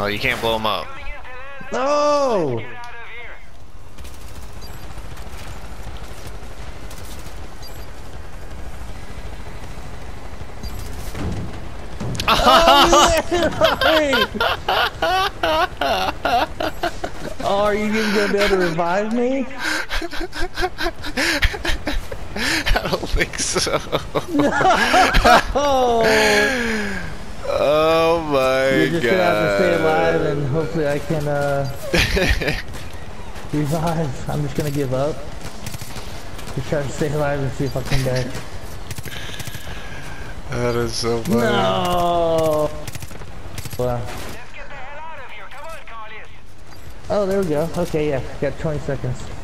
Well, you can't blow him up. No! Oh, are you even gonna be able to revive me? I don't think so. No! Oh my You're just god. gonna have to stay alive and hopefully I can revive. I'm just gonna give up. Just try to stay alive and see if I come back. That is so funny. No! Wow. Oh, there we go. Okay, yeah. Got 20 seconds.